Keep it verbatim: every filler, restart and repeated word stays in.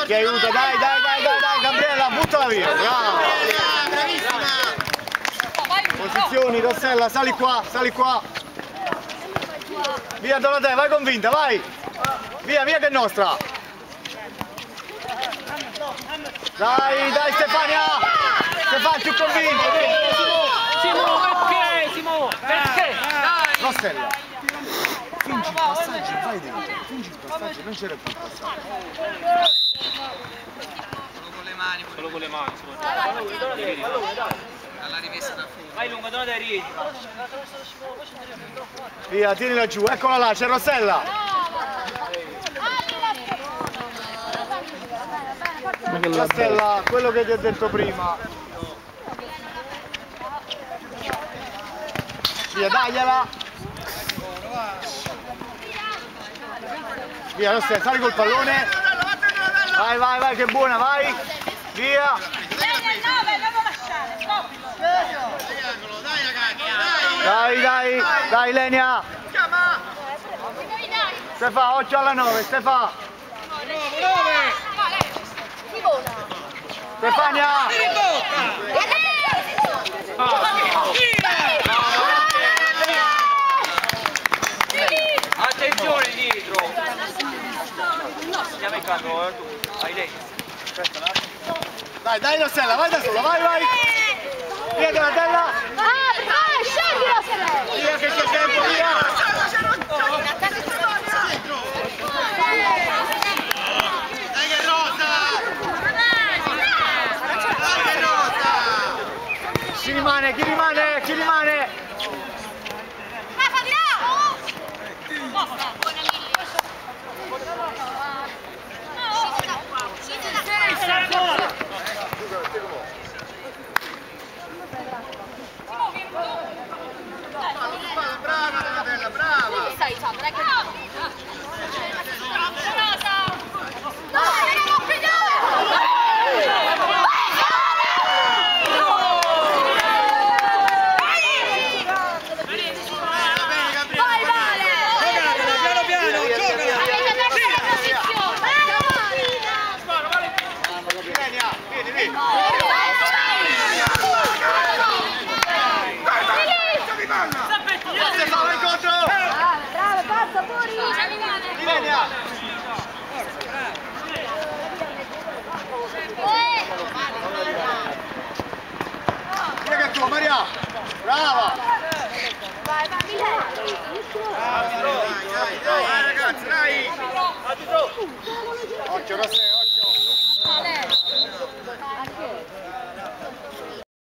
Ti aiuta, dai, dai, dai, dai, dai, Gabriella, buttala via, brava! Posizioni, Rossella, sali qua, sali qua! Via Dorotea, vai convinta, vai! Via, via che è nostra! Dai, dai Stefania! Stefania, più convinto! Simo, perché? Simo, perché? Rossella! Fingi il passaggio, vai dentro, fingi il passaggio, non c'era più il passaggio. Solo con le mani. Solo con le mani. Alla rimessa da fuori. Vai lunga, dove dai riedi? Via, tienila giù, eccola là, c'è Rossella! Rossella, quello che ti ho detto prima. Via, dagliela! Via, Rossella, sali col pallone! Vai, vai, vai, che buona, vai! Via! Dai, dai, dai Lenia! Stefa, occhio alla nove, Stefa! Stefania! Attenzione dietro! Stiamo in carro, eh, tu. Vai lei. Dai, dai Rossella, vai da sola, vai, vai! Via Donatella! Ah, ah, scendi Rossella! Via che c'è tempo, via! Dai che rosa! Dai che rosa! Chi rimane, chi rimane, chi rimane? Brava Donatella, brava! Stai dicendo, dai che Maria, brava! vai, vai, Dai, dai, dai, ragazzi, dai! Occhio Rossella!